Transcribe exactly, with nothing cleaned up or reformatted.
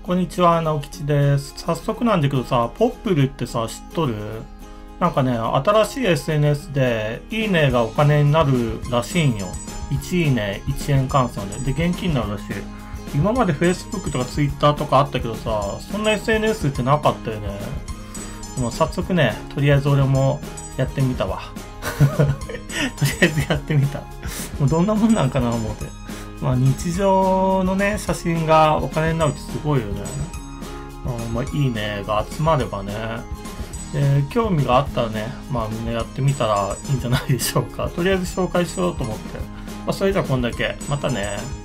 こんにちは、直吉です。早速なんだけどさ、ポップルってさ、知っとる？なんかね、新しい エスエヌエス で、いいねがお金になるらしいんよ。いちいいね、いちえん換算で。で、現金になるらしい。今まで Facebook とか Twitter とかあったけどさ、そんな エスエヌエス ってなかったよね。でも早速ね、とりあえず俺もやってみたわ。とりあえずやってみた。もうどんなもんなんかな、思って。まあ日常のね、写真がお金になるってすごいよね。うん、まあいいねが集まればね。で、興味があったらね、まあみんなやってみたらいいんじゃないでしょうか。とりあえず紹介しようと思って。まあそれじゃあこんだけ。またね。